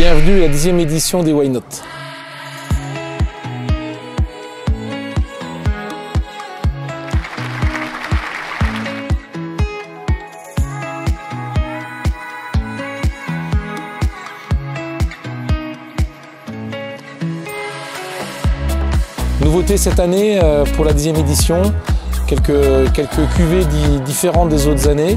Bienvenue à la 10e édition des Why Not. Nouveauté cette année pour la 10e édition, quelques cuvées différentes des autres années.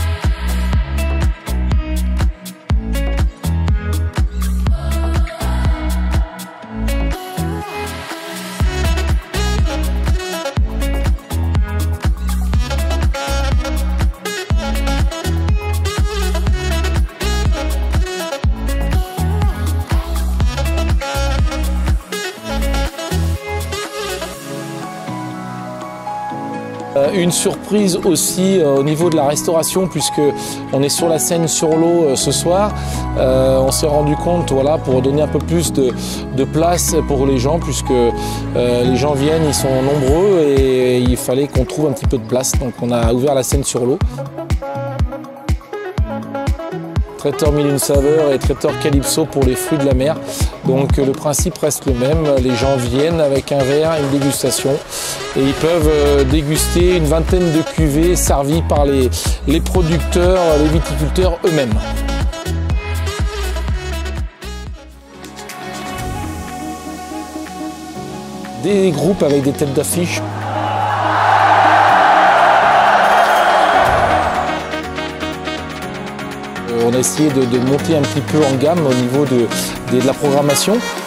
Une surprise aussi au niveau de la restauration, puisque on est sur la Seine sur l'eau ce soir. On s'est rendu compte, voilà, pour donner un peu plus de place pour les gens, puisque les gens viennent, ils sont nombreux et il fallait qu'on trouve un petit peu de place. Donc on a ouvert la Seine sur l'eau. Traiteur Mille et une saveurs et traiteur Calypso pour les fruits de la mer. Donc le principe reste le même, les gens viennent avec un verre, une dégustation et ils peuvent déguster une vingtaine de cuvées servies par les producteurs, les viticulteurs eux-mêmes. Des groupes avec des têtes d'affiche. On a essayé de monter un petit peu en gamme au niveau de la programmation.